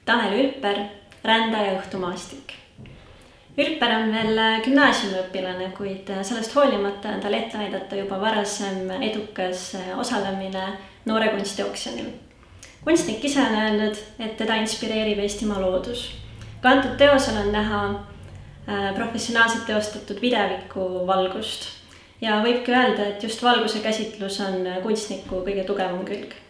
Tanel Ülper, rändaja õhtumaastik. Ülper on veel gümnaasiumiõpilane, kuid sellest hoolimata on tal ette näidata juba varasem edukas osalemine Noore kunstioksjonil. Kunstnik ise on öelnud, et teda inspireerib Eestimaa loodus. Ka antud teosel on näha professionaalselt teostatud videviku valgust ja võibki öelda, et just valguse käsitlus on kunstniku kõige tugevam külg.